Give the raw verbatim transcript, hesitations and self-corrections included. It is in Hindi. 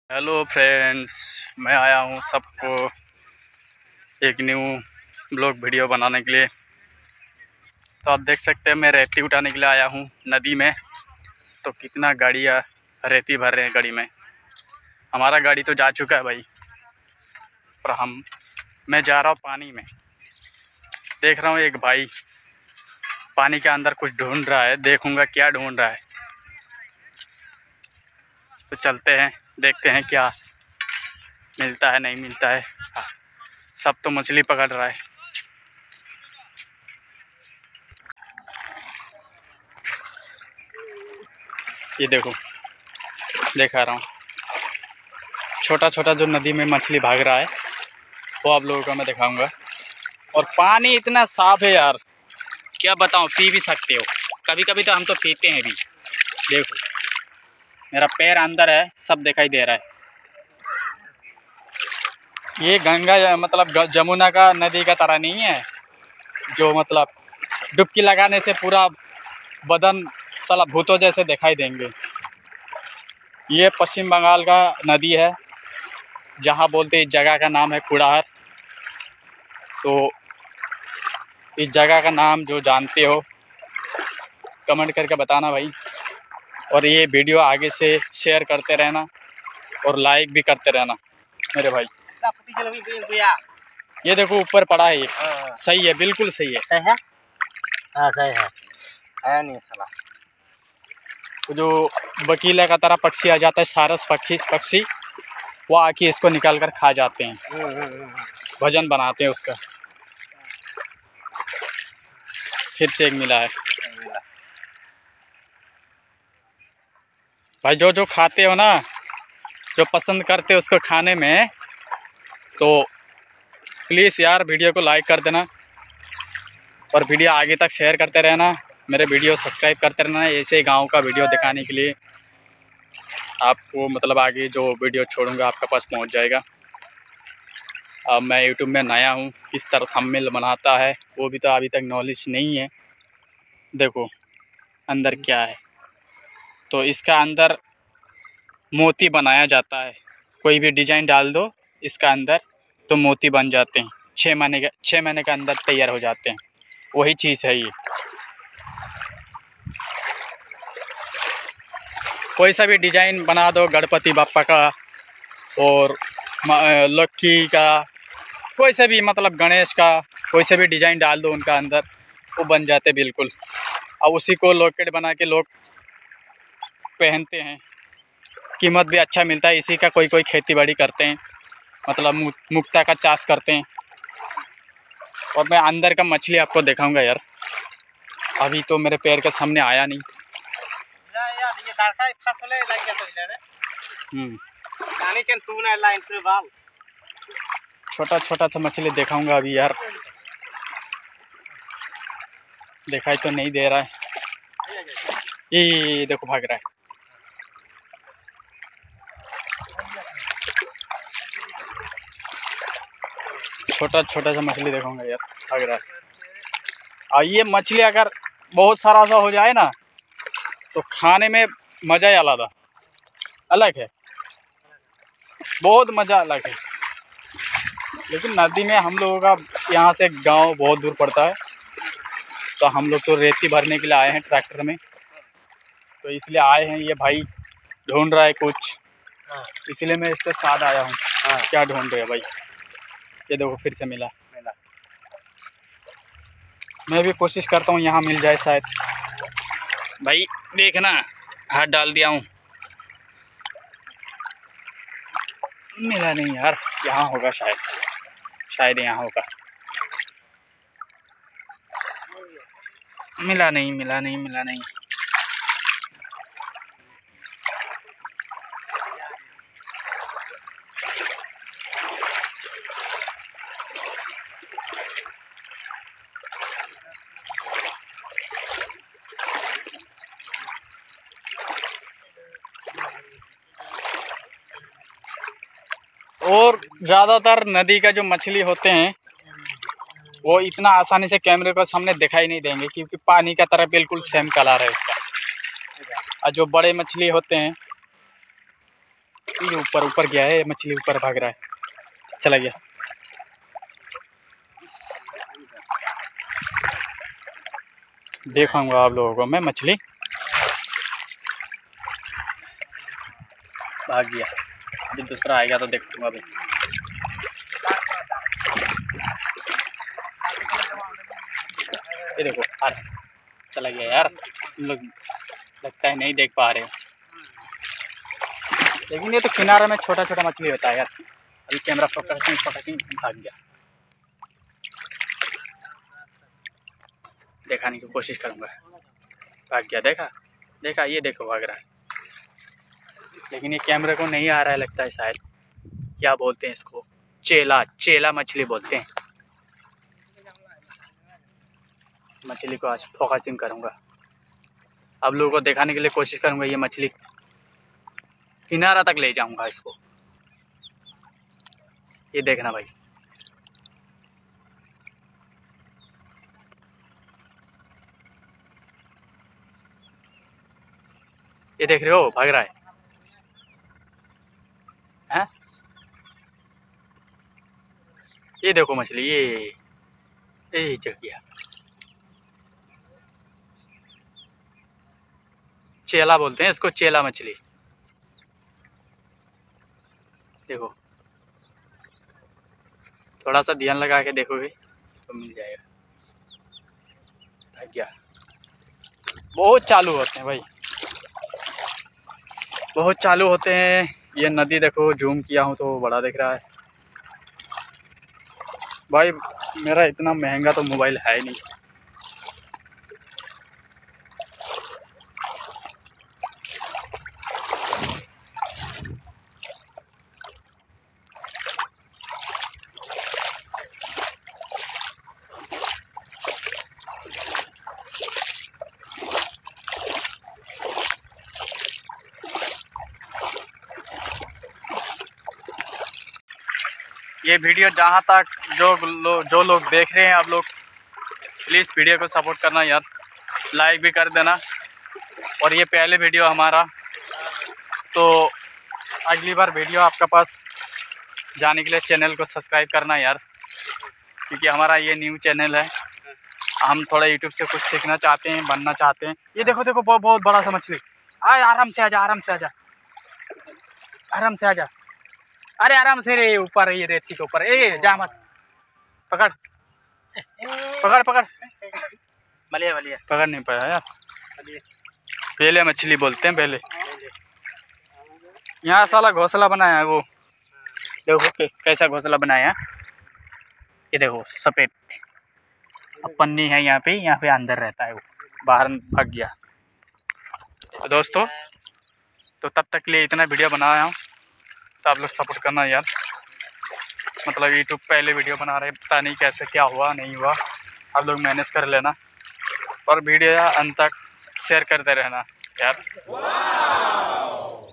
हेलो फ्रेंड्स, मैं आया हूँ सबको एक न्यू ब्लॉग वीडियो बनाने के लिए। तो आप देख सकते हैं मैं रेती उठाने के लिए आया हूँ नदी में। तो कितना गाड़ियाँ रेती भर रहे हैं गाड़ी में। हमारा गाड़ी तो जा चुका है भाई, पर हम मैं जा रहा हूँ पानी में। देख रहा हूँ एक भाई पानी के अंदर कुछ ढूंढ रहा है, देखूँगा क्या ढूंढ रहा है। तो चलते हैं, देखते हैं क्या मिलता है नहीं मिलता है। सब तो मछली पकड़ रहा है। ये देखो, दिखा रहा हूँ छोटा छोटा जो नदी में मछली भाग रहा है, वो आप लोगों को मैं दिखाऊंगा। और पानी इतना साफ है यार, क्या बताऊँ, पी भी सकते हो। कभी कभी तो हम तो पीते हैं भी। देखो मेरा पैर अंदर है, सब दिखाई दे रहा है। ये गंगा मतलब जमुना का नदी का तरह नहीं है, जो मतलब डुबकी लगाने से पूरा बदन साला भूतों जैसे दिखाई देंगे। ये पश्चिम बंगाल का नदी है, जहाँ बोलते इस जगह का नाम है कुड़ाहर। तो इस जगह का नाम जो जानते हो कमेंट करके बताना भाई। और ये वीडियो आगे से शेयर करते रहना और लाइक भी करते रहना मेरे भाई। ये देखो ऊपर पड़ा है, ये सही है, बिल्कुल सही है। है हाँ सही है, है नहीं साला। जो वकीला का तरह पक्षी आ जाता है, सारस पक्षी पक्षी वो आके इसको निकाल कर खा जाते हैं, भोजन बनाते हैं उसका। फिर से एक मिला है भाई। जो जो खाते हो ना, जो पसंद करते हो उसको खाने में, तो प्लीज़ यार वीडियो को लाइक कर देना और वीडियो आगे तक शेयर करते रहना। मेरे वीडियो सब्सक्राइब करते रहना, ऐसे गांव का वीडियो दिखाने के लिए। आपको मतलब आगे जो वीडियो छोड़ूंगा आपके पास पहुंच जाएगा। अब मैं यूट्यूब में नया हूं, किस तरह थंबनेल बनाता है वो भी तो अभी तक नॉलेज नहीं है। देखो अंदर क्या है। तो इसका अंदर मोती बनाया जाता है। कोई भी डिजाइन डाल दो इसका अंदर तो मोती बन जाते हैं। छः महीने के छः महीने के अंदर तैयार हो जाते हैं। वही चीज़ है ये। कोई सा भी डिजाइन बना दो, गणपति बापा का और लक्की का, कोई सा भी मतलब गणेश का, कोई सा भी डिजाइन डाल दो उनका अंदर, वो बन जाते बिल्कुल। और उसी को लॉकेट बना के लोग पहनते हैं। कीमत भी अच्छा मिलता है इसी का। कोई कोई खेती बाड़ी करते हैं, मतलब मुक्ता का चाष करते हैं। और मैं अंदर का मछली आपको दिखाऊंगा यार। अभी तो मेरे पैर के सामने आया नहीं। छोटा छोटा सा मछली दिखाऊंगा अभी यार। दिखाई तो नहीं दे रहा है। ये देखो भाग रहा है। छोटा छोटा सा मछली दिखाऊंगा यार, भाग रहा है। और ये मछली अगर बहुत सारा सा हो जाए ना, तो खाने में मज़ा ही अलग अलग है, बहुत मज़ा अलग है। लेकिन नदी में हम लोगों का यहाँ से गांव बहुत दूर पड़ता है, तो हम लोग तो रेती भरने के लिए आए हैं ट्रैक्टर में। तो इसलिए आए हैं, ये भाई ढूंढ रहा है कुछ, इसलिए मैं इसके साथ आया हूँ। क्या ढूंढ रहे हैं भाई? ये देखो फिर से मिला मिला। मैं भी कोशिश करता हूँ यहाँ मिल जाए शायद। भाई देखना, हाथ डाल दिया हूँ, मिला नहीं यार। यहाँ होगा शायद, शायद यहाँ होगा। मिला नहीं मिला नहीं मिला नहीं। और ज़्यादातर नदी का जो मछली होते हैं वो इतना आसानी से कैमरे को सामने दिखाई नहीं देंगे, क्योंकि पानी का तरह बिल्कुल सेम कलर है उसका। और जो बड़े मछली होते हैं ये ऊपर ऊपर गया है, मछली ऊपर भाग रहा है, चला गया। दिखाऊंगा आप लोगों को मैं, मछली भाग गया। अभी दूसरा आएगा तो देखूंगा अभी। ये देखो आ रहा, चला गया यार। हम लोग लगता है नहीं देख पा रहे हो, लेकिन ये तो किनारे में छोटा छोटा मछली होता है यार। अभी कैमरा फोकसिंग फोकसिंग भाग गया। दिखाने की कोशिश करूंगा, भाग गया। देखा देखा, ये देखो भाग रहा है, लेकिन ये कैमरे को नहीं आ रहा है लगता है शायद। क्या बोलते हैं इसको, चेला, चेला मछली बोलते हैं। मछली को आज फोकसिंग करूंगा, आप लोगों को दिखाने के लिए कोशिश करूंगा। ये मछली किनारा तक ले जाऊंगा इसको। ये देखना भाई, ये देख रहे हो भाग रहा है, हैं? ये देखो मछली, ये ये जग गया। चेला बोलते हैं इसको, चेला मछली। देखो थोड़ा सा ध्यान लगा के देखोगे तो मिल जाएगा। भाग गया। बहुत चालू होते हैं भाई, बहुत चालू होते हैं। ये नदी देखो, जूम किया हूँ तो बड़ा दिख रहा है भाई। मेरा इतना महंगा तो मोबाइल है ही नहीं। ये वीडियो जहाँ तक जो लो, जो लोग देख रहे हैं, आप लोग प्लीज़ वीडियो को सपोर्ट करना यार, लाइक भी कर देना। और ये पहले वीडियो हमारा, तो अगली बार वीडियो आपके पास जाने के लिए चैनल को सब्सक्राइब करना यार, क्योंकि हमारा ये न्यू चैनल है। हम थोड़ा यूट्यूब से कुछ सीखना चाहते हैं, बनना चाहते हैं। ये देखो देखो, बहुत बहुत बड़ा सा मछली। आए आराम से आजा, आराम से आजा, आराम से आजा। अरे आराम से रे, ऊपर ये रेती के ऊपर। ए जा मत, पकड़ पकड़ पकड़। बलिया बलिया पकड़ नहीं पाया यार। बेले मछली बोलते हैं, बेले। यहाँ साला घोंसला बनाया है वो, देखो कैसा घोंसला बनाया है। ये देखो सफेद, अब पन्नी है यहाँ पे, यहाँ पे अंदर रहता है वो, बाहर भाग गया। तो दोस्तों, तो तब तक के लिए इतना वीडियो बनाया हूँ, तो आप लोग सपोर्ट करना यार। मतलब यूट्यूब पहले वीडियो बना रहे, पता नहीं कैसे क्या हुआ नहीं हुआ, आप लोग मैनेज कर लेना। और वीडियो अंत तक शेयर करते रहना यार।